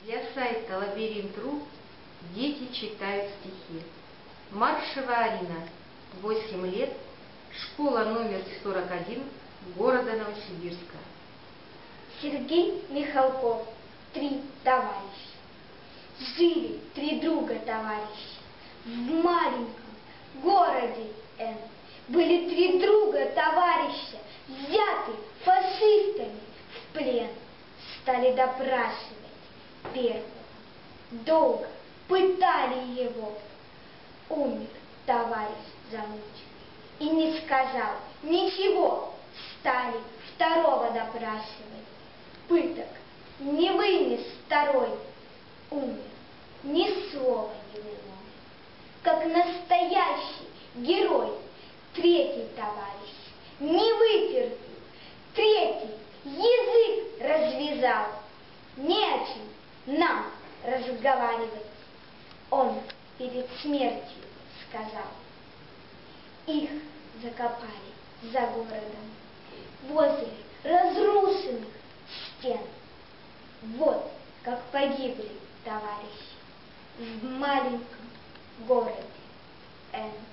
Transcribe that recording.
Для сайта Лабиринт.ру дети читают стихи. Маршева Арина, 8 лет, школа номер 41 города Новосибирска. Сергей Михалков, 3 товарища. Жили 3 друга товарища в маленьком городе Н. Были 3 друга товарища, взяты фашистами в плен. Стали допрашивать первого. Долго пытали его. Умер товарищ замученный и не сказал ничего. Стали второго допрашивать. Пыток не вынес второй. Умер, ни слова не виновен. Как настоящий герой. Третий товарищ не вытерпел. Третий язык развязал. Не о чем нам разговаривать. Он перед смертью сказал. Их закопали за городом, возле разрушенных стен. Вот как погибли товарищи в маленьком городе Н.